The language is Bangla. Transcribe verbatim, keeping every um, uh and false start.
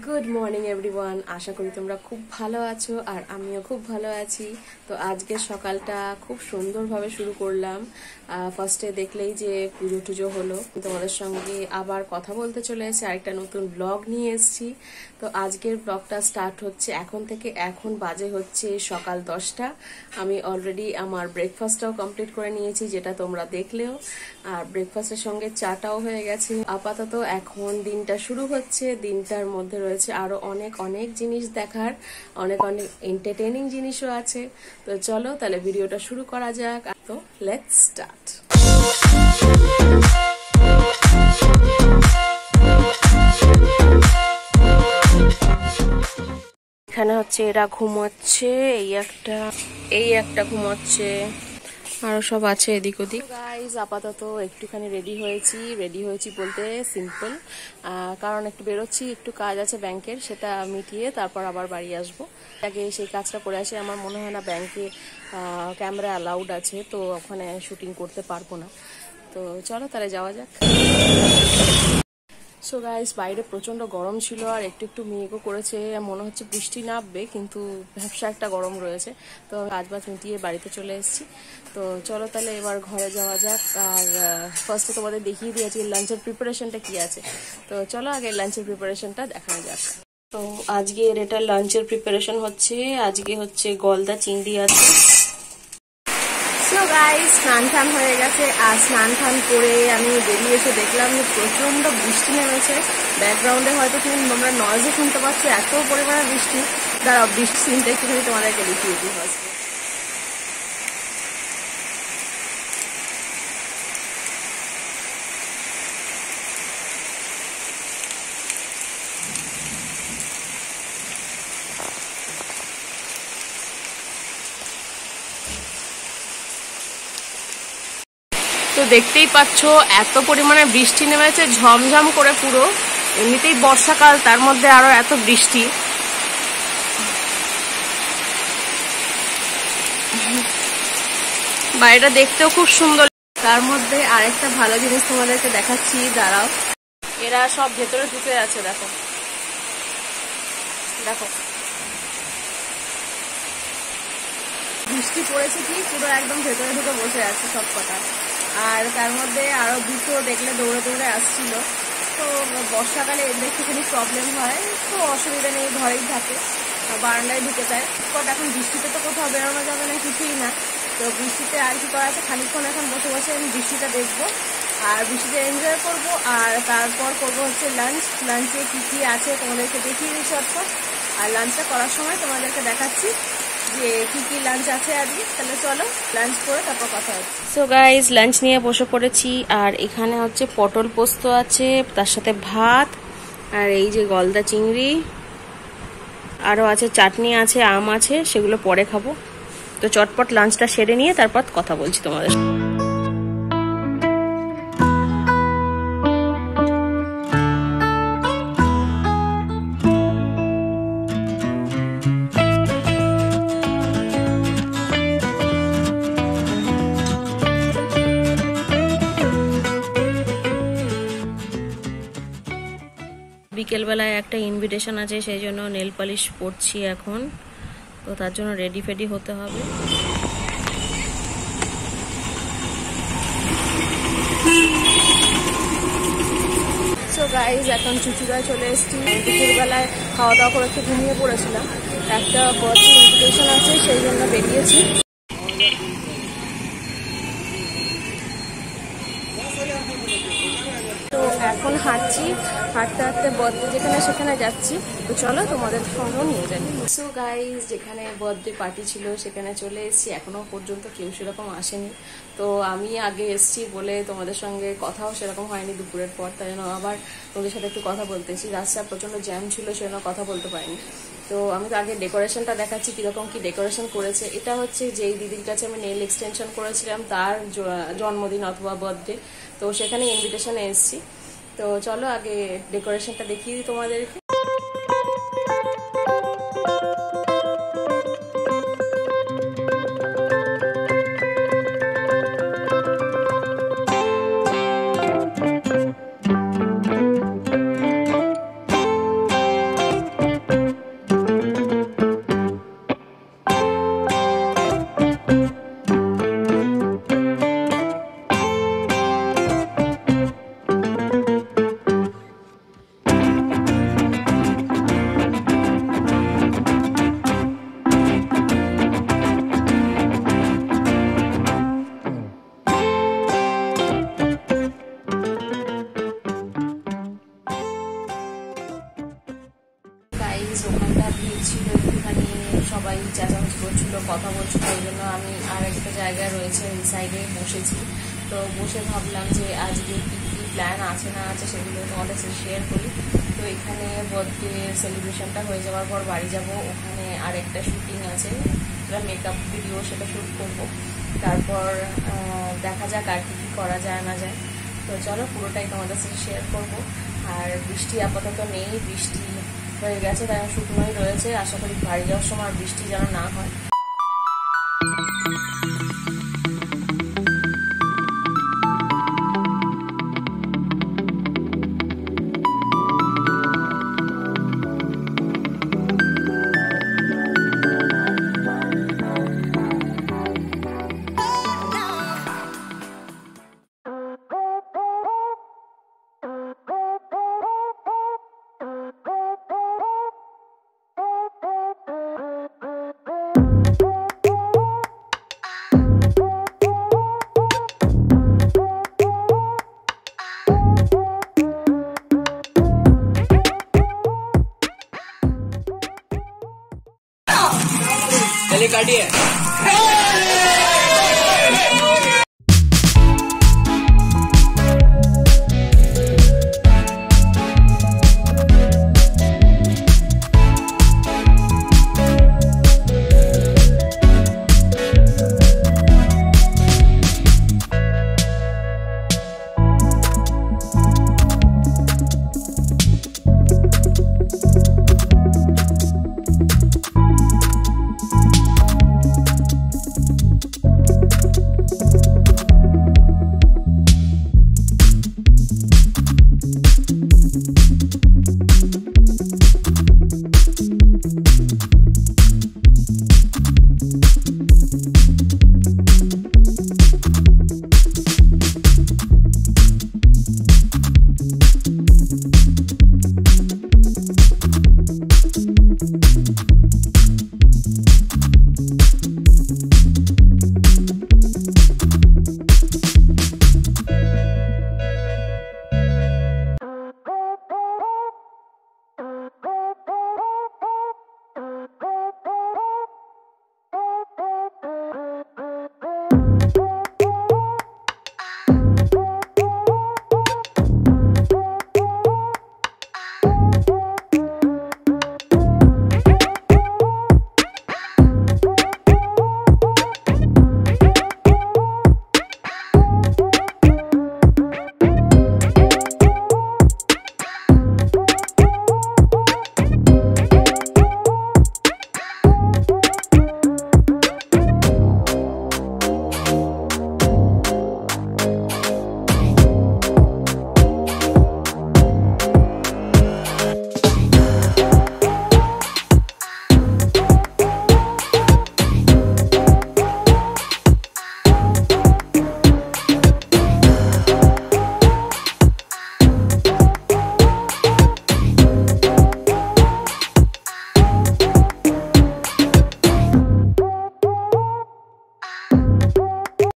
গুড মর্নিং এভরিওয়ান, আশা করি তোমরা খুব ভালো আছো আর আমিও খুব ভালো আছি। তো আজকে সকালটা খুব সুন্দরভাবে শুরু করলাম। ফার্স্টে দেখলেই যে পুজো টুজো হলো, তোমাদের সঙ্গে আবার কথা বলতে চলে এসেছি, আরেকটা নতুন ব্লগ নিয়ে এসেছি। তো আজকের ব্লগটা স্টার্ট হচ্ছে এখন থেকে। এখন বাজে হচ্ছে সকাল দশটা। আমি অলরেডি আমার ব্রেকফাস্টটাও কমপ্লিট করে নিয়েছি, যেটা তোমরা দেখলেও। আর ব্রেকফাস্টের সঙ্গে চাটাও হয়ে গেছে। আপাতত এখন দিনটা শুরু হচ্ছে। দিনটার মধ্যে রয়েছে আরো অনেক অনেক জিনিস দেখার, অনেক অনেক এন্টারটেইনিং জিনিসও আছে। তো চলো তাহলে ভিডিওটা শুরু করা যাক। তো লেটস স্টার্ট। এখানে হচ্ছে এরা ঘুমোচ্ছে, এই একটা এই একটা ঘুমোচ্ছে, আরো সব আছে এদিক ওদিক। গাইজ আপাতত একটুখানি রেডি হয়েছি। রেডি হয়েছি বলতে সিম্পল, কারণ একটু বেরোচ্ছি, একটু কাজ আছে ব্যাংকের, সেটা মিটিয়ে তারপর আবার বাড়ি আসবো। আগে সেই কাজটা করে আসি। আমার মনে হয় না ব্যাংকে ক্যামেরা অ্যালাউড আছে, তো ওখানে শুটিং করতে পারবো না। তো চলো তাহলে যাওয়া যাক। সো গাইস, বাইরে প্রচন্ড গরম ছিল আর একটু একটু মেঘও করেছে, মনে হচ্ছে বৃষ্টি নামবে, কিন্তু ব্যবসা একটা গরম রয়েছে। তো কাজ বাজ মিটিয়ে বাড়িতে চলে এসেছি। তো চলো তাহলে এবার ঘরে যাওয়া যাক। আর ফার্স্টে তোমাদের দেখিয়ে দিয়েছি লাঞ্চের প্রিপারেশনটা কি আছে। তো চলো আগে লাঞ্চের প্রিপারেশনটা দেখানো যাক। তো আজকের এটা লাঞ্চের প্রিপারেশন হচ্ছে, আজকে হচ্ছে গলদা চিংড়ি আছে। গাইস, স্নান টান হয়ে গেছে আর স্নান টান করে আমি বেরিয়ে এসে দেখলাম যে প্রচন্ড বৃষ্টি নেমেছে। ব্যাকগ্রাউন্ডে হয়তো তুমি তোমরা নয়েজও শুনতে পাচ্ছ, এত পরিমাণে বৃষ্টি। দাঁড়াও, বৃষ্টির সিনটা একটুখানি তোমাদেরকে দেখিয়ে দিই ফার্স্ট। তো দেখতেই পাচ্ছ এত পরিমাণে বৃষ্টি নেমেছে, ঝমঝম করে পুরো। এমনিতেই বর্ষাকাল, তার মধ্যে আরো এত বৃষ্টি। বাইরেটা দেখতেও খুব সুন্দর। তার মধ্যে আরেকটা ভালো জিনিস তোমাদেরকে দেখাচ্ছি, দাঁড়াও। এরা সব ভেতরে ঢুকে আছে, দেখো দেখো বৃষ্টি পড়েছে কি পুরো একদম ভেতরে ঢুকে বসে আছে সব কটা। আর তার মধ্যে আরো দুটো দেখলে দৌড়ে দৌড়ে আসছিল। তো বর্ষাকালে এদের একটুখানি প্রবলেম হয়, তো অসুবিধা নেই, ঘরেই থাকে, বারান্দায় ঢুকে যায়। বাট এখন বৃষ্টিতে তো কোথাও বেরোনো যাবে না, কিছুই না। তো বৃষ্টিতে আর কি করা আছে, খানিকক্ষণ এখন বসে বসে আমি বৃষ্টিটা দেখবো আর বৃষ্টিতে এনজয় করবো। আর তারপর করবো হচ্ছে লাঞ্চ। লাঞ্চে কি কি আছে তোমাদেরকে দেখিয়ে দিচ্ছি অর্থাৎ। আর লাঞ্চটা করার সময় তোমাদেরকে দেখাচ্ছি যে কি কি লাঞ্চ আছে আজকে। তাহলে চলো লাঞ্চ করে তারপর কথা হচ্ছে। সো গাইজ, লাঞ্চ নিয়ে বসে পড়েছি। আর এখানে হচ্ছে পটল পোস্ত আছে, তার সাথে ভাত, আর এই যে গলদা চিংড়ি, আরও আছে চাটনি আছে, আম আছে, সেগুলো পরে খাবো। তো চটপট লাঞ্চটা সেরে নিয়ে তারপর কথা বলছি তোমাদের। বিকেলবেলায় একটা ইনভিটেশন আছে, সেই জন্য নেল পালিশ পরছি এখন। তো তার জন্য রেডি ফেডি হতে হবে। সো গাইজ, এখন চুচুড়ায় চলে এসেছি। দুপুরবেলায় খাওয়া দাওয়া করে একটু ঘুমিয়ে পড়েছিলাম। একটা বার্থডে ইনভিটেশন আছে, সেই জন্য বেরিয়েছি। তো এখন হাঁটছি, হাঁটতে হাঁটতে বার্থডে যেখানে সেখানে যাচ্ছি। তো চলো তোমাদের সঙ্গেও নিয়ে যাই। সো গাইজ, যেখানে বার্থডে পার্টি ছিল সেখানে চলে এসেছি। এখনো পর্যন্ত কেউ সেরকম আসেনি। তো আমি আগে এসেছি বলে তোমাদের সঙ্গে কথাও সেরকম হয়নি দুপুরের পর, তাই জন্য আবার তোমাদের সাথে একটু কথা বলতেছি। রাস্তা প্রচন্ড জ্যাম ছিল, সেজন্য কথা বলতে পারিনি। তো আমি তো আগে ডেকোরেশনটা দেখাচ্ছি, কিরকম কি ডেকোরেশন করেছে। এটা হচ্ছে যেই দিদির কাছে আমি নেল এক্সটেনশন করেছিলাম, তার জন্মদিন অথবা বার্থডে। তো সেখানে ইনভিটেশনে এসেছি। তো চলো আগে ডেকোরেশনটা দেখিয়ে দিই তোমাদেরকে। গাইজ ওখানটা ভিড় ছিল একটুখানি, সবাই চেঁচামেচি করছিল, কথা বলছিল, ওই জন্য আমি আর একটা জায়গায় রয়েছে ওই সাইডে বসেছি। তো বসে ভাবলাম যে আজকে কী কী প্ল্যান আছে না আছে সেগুলো তোমাদের সাথে শেয়ার করি। তো এখানে বার্থডে সেলিব্রেশনটা হয়ে যাওয়ার পর বাড়ি যাব, ওখানে আর একটা শুটিং আছে, যেটা মেকআপ ভিডিও, সেটা শ্যুট করবো। তারপর দেখা যাক আর কি কী করা যায় না যায়। তো চলো পুরোটাই তোমাদের সাথে শেয়ার করবো। আর বৃষ্টি আপাতত নেই, বৃষ্টি হয়ে গেছে, তাই শুকনোই রয়েছে। আশা করি বাড়ি যাওয়ার সময় আর বৃষ্টি যেন না হয়। चलिए काटिए।